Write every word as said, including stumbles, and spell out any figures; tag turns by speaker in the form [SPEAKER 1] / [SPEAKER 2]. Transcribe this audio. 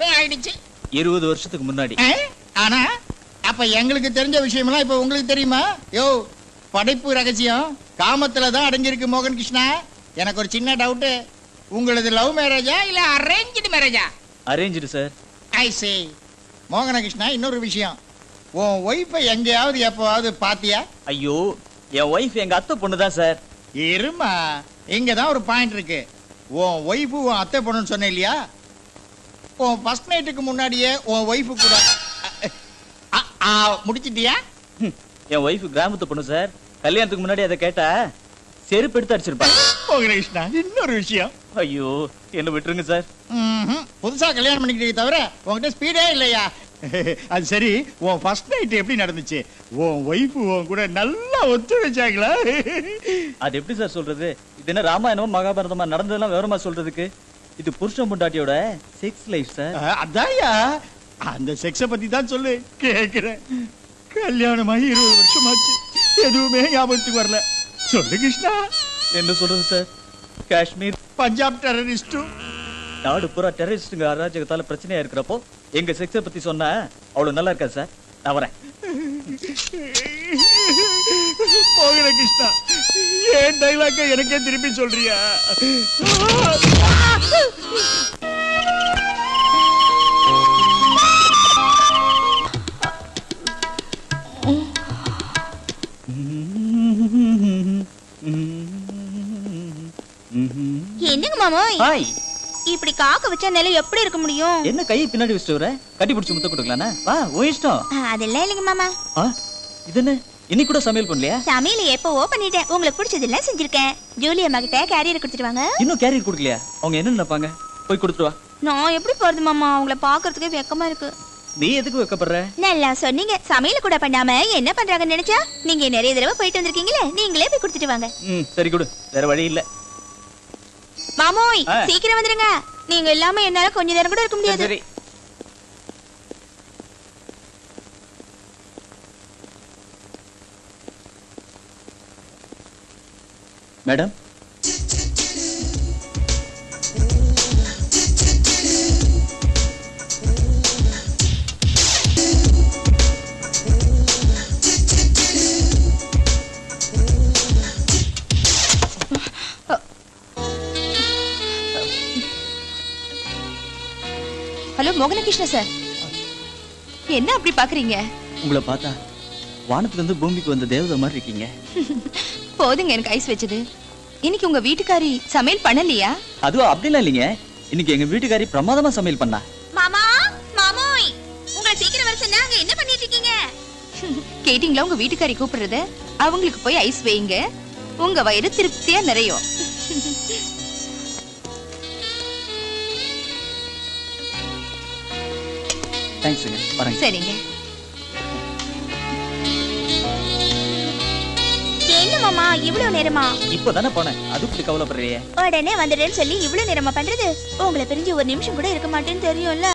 [SPEAKER 1] எப்ப ஆயிடுச்சு?
[SPEAKER 2] இருபது வருஷத்துக்கு முன்னாடி.
[SPEAKER 1] ஆனா அப்ப எங்களுக்கு தெரிஞ்ச விஷயமெல்லாம் இப்ப உங்களுக்கு தெரியுமா? யோ, படைப்பு ரகசியம் காமத்துல தான் அடங்கியிருக்கு மோகன் கிருஷ்ணா. எனக்கு ஒரு சின்ன டவுட், உங்களது லவ் மேரேஜா இல்ல அரேஞ்ச்டு மேரேஜா?
[SPEAKER 2] Arranged sir.
[SPEAKER 1] I say. மோகன கிருஷ்ணா, இன்னொரு விஷயம், உன் ஒய்ஃபை எங்கேயாவது எப்பவாவது பாத்தியா?
[SPEAKER 2] ஐயோ, என் ஒய்ஃப் எங்க அத்தை பொண்ணுதான் சார்.
[SPEAKER 1] இருமா, இங்கதான் ஒரு பாயிண்ட் இருக்கு. உன் ஒய்ஃபு உன் அத்தை பொண்ணுன்னு சொன்ன இல்லையா? உன் ஃபர்ஸ்ட் நைட்டுக்கு முன்னாடியே உன் ஒய்ஃபு கூட முடிச்சிட்டியா?
[SPEAKER 2] என் ஒய்ஃப் கிராமத்து பொண்ணு சார். கல்யாணத்துக்கு முன்னாடி அதை கேட்டா செருப்பு எடுத்து அடிச்சிருப்பாங்க.
[SPEAKER 1] மோகன கிருஷ்ணா, இன்னொரு விஷயம்.
[SPEAKER 2] ஐயோ, என்ன விட்டுருங்க சார்.
[SPEAKER 1] புதுசா கல்யாணம் பண்ணிக்கிட்டே தவிர உங்ககிட்ட ஸ்பீடே இல்லையா? அது சரி, உன் ஃபர்ஸ்ட் நைட் எப்படி நடந்துச்சு? உன் ஒய்ஃப் உன் கூட நல்லா ஒத்துழைச்சாங்களா?
[SPEAKER 2] அது எப்படி சார் சொல்றது? இது என்ன ராமாயணம் மகாபாரதமா நடந்ததெல்லாம் விவரமா சொல்றதுக்கு? இது புருஷன் பொண்டாட்டியோட செக்ஸ் லைஃப் சார்.
[SPEAKER 1] அதாயா, அந்த செக்ஸ பத்தி தான் சொல்லு கேக்குறேன். கல்யாணமாகி இருபது வருஷம் ஆச்சு, எதுவுமே ஞாபகத்துக்கு வரல. சொல்லு கிருஷ்ணா.
[SPEAKER 2] என்ன சொல்றது சார்? காஷ்மீர்,
[SPEAKER 1] பஞ்சாப் டெரரிஸ்டும்
[SPEAKER 2] நாடு பூரா டெரரிஸ்டுங்க அராஜகத்தால பிரச்சனையா இருக்கிறப்போ எங்க செக்ஸ பத்தி சொன்னா அவ்வளவு நல்லா இருக்காது சார். நான் வரேன்.
[SPEAKER 1] மோகன கிருஷ்ணா, ஏன் டைலாக்க எனக்கே திருப்பி சொல்றியா?
[SPEAKER 3] என்னங்க மாமோய்,
[SPEAKER 2] ஹாய்.
[SPEAKER 3] இப்படி காக்க வச்சா நிலை எப்படி இருக்க முடியும்?
[SPEAKER 2] என்ன கையை பின்னாடி வச்சுட்டு வர? கட்டி பிடிச்சி முத்த கொடுக்கலானா? வா, உன் இஷ்டம்.
[SPEAKER 3] அதெல்லாம் இல்லைங்க மாமா.
[SPEAKER 2] இது என்ன, இன்னைக்கு கூட சமையல் பண்ணலையா?
[SPEAKER 3] சமையல் எப்பவோ பண்ணிட்டேன். உங்களுக்கு பிடிச்சதெல்லாம் செஞ்சிருக்கேன். ஜூலி அம்மா கிட்ட கேரியர் கொடுத்துட்டு வாங்க.
[SPEAKER 2] இன்னும் கேரியர் கொடுக்கலையா? அவங்க என்ன நினைப்பாங்க? போய் கொடுத்துட்டு வா.
[SPEAKER 3] நான் எப்படி போறது மாமா? அவங்கள பாக்குறதுக்கே வெக்கமா இருக்கு.
[SPEAKER 2] நீ எதுக்கு வைக்கப்படுற?
[SPEAKER 3] நல்லா சொன்னீங்க. சமையல் கூட பண்ணாம என்ன பண்றாங்கன்னு நினைச்சா, நீங்க நிறைய தடவை போயிட்டு வந்திருக்கீங்களே, நீங்களே போய் கொடுத்துட்டு வாங்க.
[SPEAKER 2] ம், சரி கொடு, வேற வழி இல்ல.
[SPEAKER 3] மாமோய், சீக்கிரம் வந்துருங்க. நீங்க இல்லாம என்னால கொஞ்ச நேரம் கூட இருக்க முடியாது.
[SPEAKER 2] சரி. மேடம்,
[SPEAKER 3] ஹலோ மோகன கிருஷ்ணா சார், என்ன அப்படி பாக்குறீங்க?
[SPEAKER 2] உங்களை பார்த்தா வானத்துல இருந்து பூமிக்கு வந்த தேவதை மாதிரி இருக்கீங்க.
[SPEAKER 3] போதுங்க எனக்கு ஐஸ் வச்சது. இன்னைக்கு உங்க வீட்டுக்காரி சமையல் பண்ணலையா?
[SPEAKER 2] அதுவும் அப்படிலாம் இல்லைங்க. இன்னைக்கு எங்க வீட்டுக்காரி பிரமாதமா சமையல் பண்ணா.
[SPEAKER 3] மாமா, மாமோய், உங்களை சீக்கிரம் வர சொன்னா அங்க என்ன பண்ணிட்டு இருக்கீங்க? கேட்டிங்களா உங்க வீட்டுக்காரி கூப்பிடுறது? அவங்களுக்கு போய் ஐஸ் வைங்க, உங்க வயிறு திருப்தியா நிறையும்.
[SPEAKER 2] தேங்க்ஸ்ங்க, வரேன்.
[SPEAKER 3] சரிங்க. என்ன மாமா இவ்வளவு நேரமா?
[SPEAKER 2] இப்பதானே போனேன், அதுக்கு கவலைப்படுறியே?
[SPEAKER 3] உடனே வந்துடுறேன்னு சொல்லி இவ்வளவு நேரமா பண்றது? உங்களை பிரிஞ்சு ஒரு நிமிஷம் கூட இருக்க மாட்டேன்னு தெரியும்ல.